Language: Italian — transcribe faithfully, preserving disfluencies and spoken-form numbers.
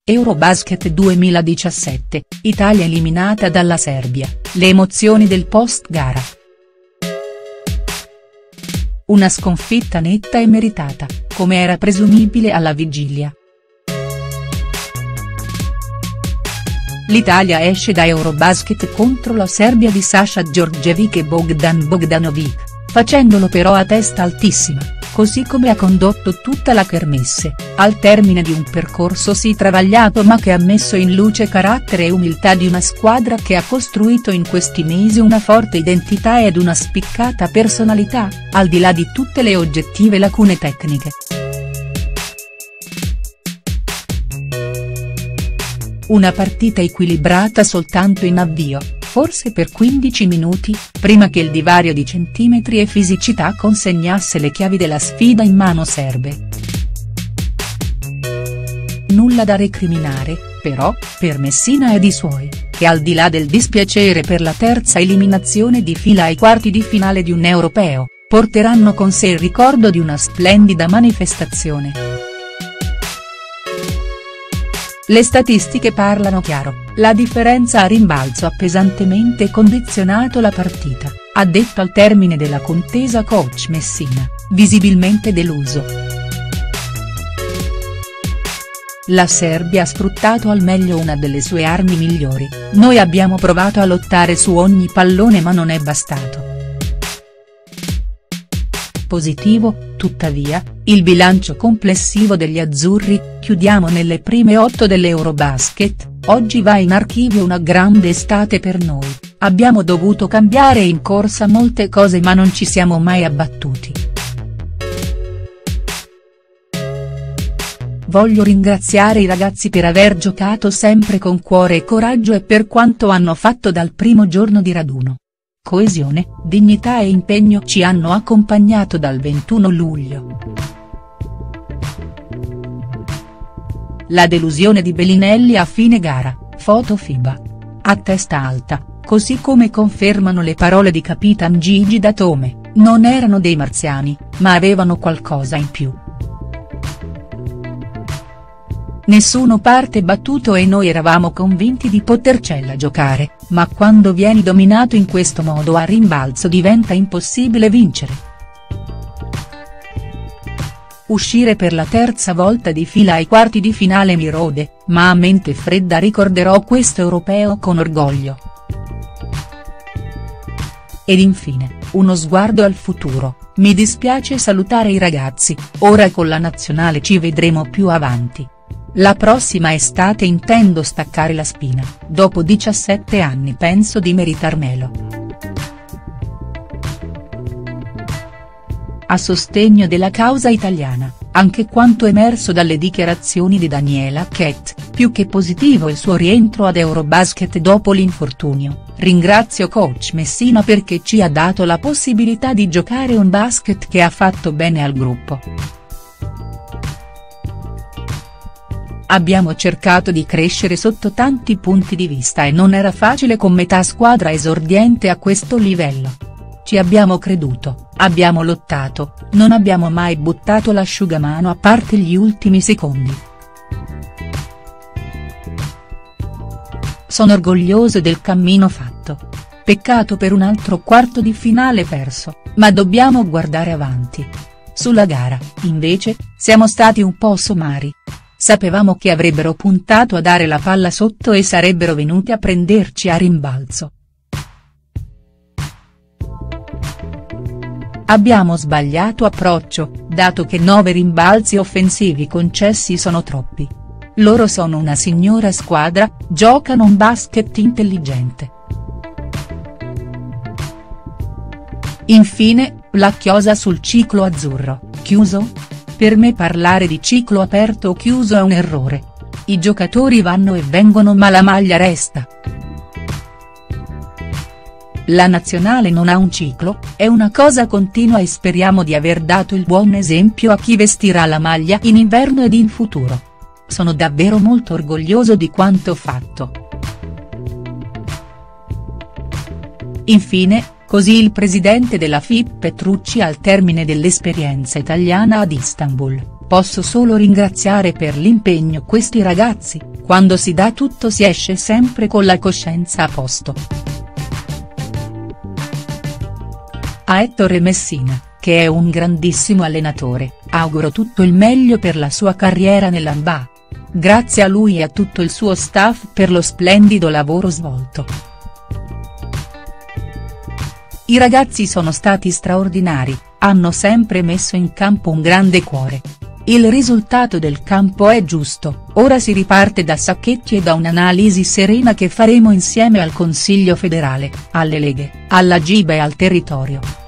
Eurobasket duemiladiciassette, Italia eliminata dalla Serbia, le emozioni del post-gara. Una sconfitta netta e meritata, come era presumibile alla vigilia. L'Italia esce da Eurobasket contro la Serbia di Sasha Djordjevic e Bogdan Bogdanovic, facendolo però a testa altissima, così come ha condotto tutta la kermesse, al termine di un percorso sì travagliato ma che ha messo in luce carattere e umiltà di una squadra che ha costruito in questi mesi una forte identità ed una spiccata personalità, al di là di tutte le oggettive lacune tecniche. Una partita equilibrata soltanto in avvio, forse per quindici minuti, prima che il divario di centimetri e fisicità consegnasse le chiavi della sfida in mano serbe. Nulla da recriminare, però, per Messina ed i suoi, che al di là del dispiacere per la terza eliminazione di fila ai quarti di finale di un europeo, porteranno con sé il ricordo di una splendida manifestazione. Le statistiche parlano chiaro, la differenza a rimbalzo ha pesantemente condizionato la partita, ha detto al termine della contesa coach Messina, visibilmente deluso. La Serbia ha sfruttato al meglio una delle sue armi migliori, noi abbiamo provato a lottare su ogni pallone ma non è bastato. Positivo, tuttavia, il bilancio complessivo degli azzurri, chiudiamo nelle prime otto dell'Eurobasket, oggi va in archivio una grande estate per noi, abbiamo dovuto cambiare in corsa molte cose ma non ci siamo mai abbattuti. Voglio ringraziare i ragazzi per aver giocato sempre con cuore e coraggio e per quanto hanno fatto dal primo giorno di raduno. Coesione, dignità e impegno ci hanno accompagnato dal ventuno luglio. La delusione di Bellinelli a fine gara, foto FIBA. A testa alta, così come confermano le parole di Capitan Gigi Datome, non erano dei marziani, ma avevano qualcosa in più. Nessuno parte battuto e noi eravamo convinti di potercela giocare, ma quando vieni dominato in questo modo a rimbalzo diventa impossibile vincere. Uscire per la terza volta di fila ai quarti di finale mi rode, ma a mente fredda ricorderò questo europeo con orgoglio. Ed infine, uno sguardo al futuro, mi dispiace salutare i ragazzi, ora con la nazionale ci vedremo più avanti. La prossima estate intendo staccare la spina, dopo diciassette anni penso di meritarmelo. A sostegno della causa italiana, anche quanto emerso dalle dichiarazioni di Daniela Chet, più che positivo il suo rientro ad Eurobasket dopo l'infortunio, ringrazio coach Messina perché ci ha dato la possibilità di giocare un basket che ha fatto bene al gruppo. Abbiamo cercato di crescere sotto tanti punti di vista e non era facile con metà squadra esordiente a questo livello. Ci abbiamo creduto, abbiamo lottato, non abbiamo mai buttato l'asciugamano a parte gli ultimi secondi. Sono orgoglioso del cammino fatto. Peccato per un altro quarto di finale perso, ma dobbiamo guardare avanti. Sulla gara, invece, siamo stati un po' somari. Sapevamo che avrebbero puntato a dare la palla sotto e sarebbero venuti a prenderci a rimbalzo. Abbiamo sbagliato approccio, dato che nove rimbalzi offensivi concessi sono troppi. Loro sono una signora squadra, giocano un basket intelligente. Infine, la chiosa sul ciclo azzurro, chiuso? Per me parlare di ciclo aperto o chiuso è un errore. I giocatori vanno e vengono ma la maglia resta. La nazionale non ha un ciclo, è una cosa continua e speriamo di aver dato il buon esempio a chi vestirà la maglia in inverno ed in futuro. Sono davvero molto orgoglioso di quanto fatto. Infine, così il presidente della F I B Petrucci al termine dell'esperienza italiana ad Istanbul, posso solo ringraziare per l'impegno questi ragazzi, quando si dà tutto si esce sempre con la coscienza a posto. A Ettore Messina, che è un grandissimo allenatore, auguro tutto il meglio per la sua carriera nell'N B A. Grazie a lui e a tutto il suo staff per lo splendido lavoro svolto. I ragazzi sono stati straordinari, hanno sempre messo in campo un grande cuore. Il risultato del campo è giusto, ora si riparte da Sacchetti e da un'analisi serena che faremo insieme al Consiglio federale, alle leghe, alla G I B e al territorio.